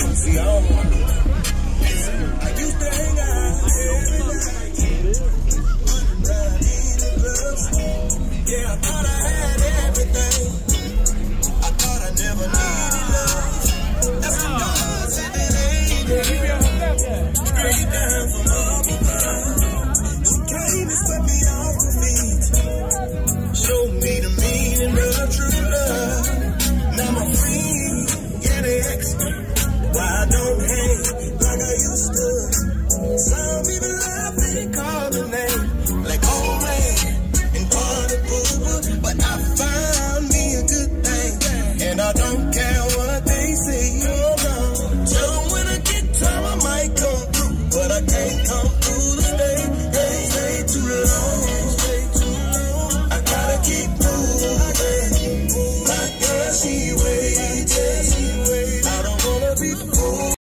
See, I don't want to. I used to hang out every night. Yeah, I thought I had everything. I thought I never needed love. That's what God said it ain't. Straight down from up above. She came and swept me off my feet. Showed me the meaning of true love. Now my friends, yeah, they ask me why I don't hang like I used to. Some people laugh and call me name like old man and party pooper, but I found me a good thing, and I don't care what they say. Oh no, so when I get time I might come through, but I can't come through to stay. Hey, stay too long, stay too long. I gotta keep moving. My girl, she waits. I don't wanna be fooled.